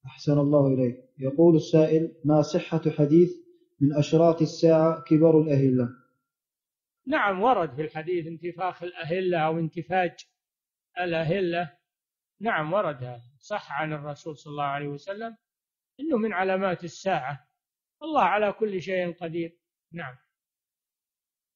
أحسن الله إليك. يقول السائل: ما صحة حديث من أشراط الساعة كبر الأهلة؟ نعم، ورد في الحديث انتفاخ الأهلة أو انتفاج الأهلة. نعم ورد، هذا صح عن الرسول صلى الله عليه وسلم، إنه من علامات الساعة. الله على كل شيء قدير. نعم.